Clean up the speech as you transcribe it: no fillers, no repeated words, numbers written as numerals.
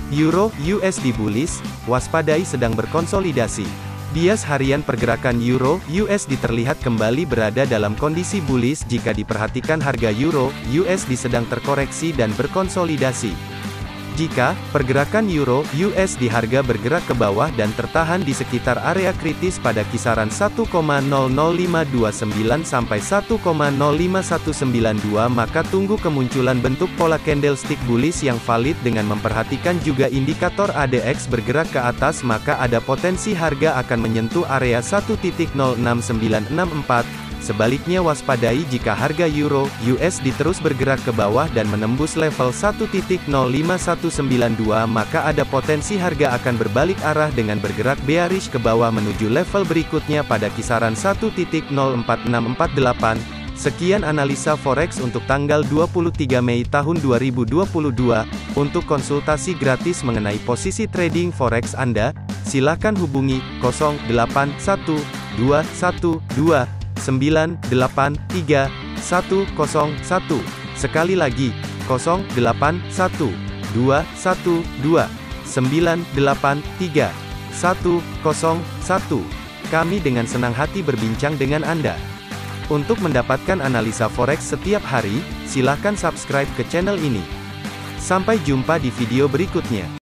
Euro USD bullish, waspadai sedang berkonsolidasi. Bias harian pergerakan Euro USD terlihat kembali berada dalam kondisi bullish jika diperhatikan harga Euro USD sedang terkoreksi dan berkonsolidasi. Jika pergerakan Euro USD harga bergerak ke bawah dan tertahan di sekitar area kritis pada kisaran 1,00529 sampai 1,05192, maka tunggu kemunculan bentuk pola candlestick bullish yang valid dengan memperhatikan juga indikator ADX bergerak ke atas, maka ada potensi harga akan menyentuh area 1.06964. Sebaliknya waspadai jika harga Euro USD terus bergerak ke bawah dan menembus level 1.05192, maka ada potensi harga akan berbalik arah dengan bergerak bearish ke bawah menuju level berikutnya pada kisaran 1.04648. Sekian analisa forex untuk tanggal 23 Mei tahun 2022. Untuk konsultasi gratis mengenai posisi trading forex Anda, silakan hubungi 081212 983101. Sekali lagi, 081212983101. Kami dengan senang hati berbincang dengan Anda. Untuk mendapatkan analisa forex setiap hari, silakan subscribe ke channel ini. Sampai jumpa di video berikutnya.